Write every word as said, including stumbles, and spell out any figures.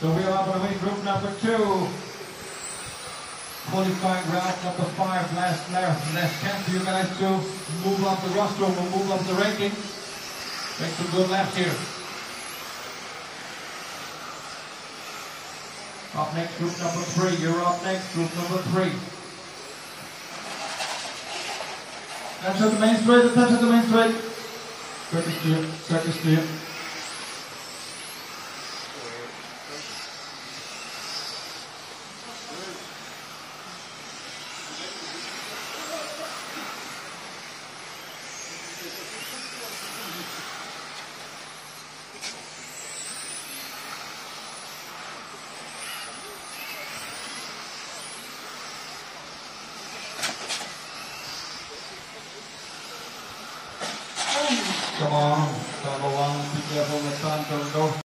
So we are going to win group number two. Qualifying round number five. Last, last, last chance for you guys to move up the roster or move up the ranking. Make some good laps here. Up next, group number three. You're up next, group number three. Attention at the main straight, attention at the main straight. Circus clear, circus clear. Come on, number one, be careful, the sun, don't go.